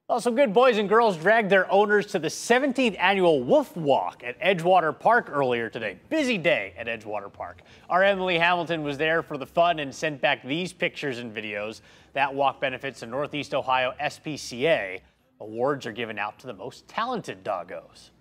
Well, some good boys and girls dragged their owners to the 17th annual Woof Walk at Edgewater Park earlier today. Busy day at Edgewater Park. Our Emily Hamilton was there for the fun and sent back these pictures and videos. That walk benefits the Northeast Ohio SPCA. Awards are given out to the most talented doggos.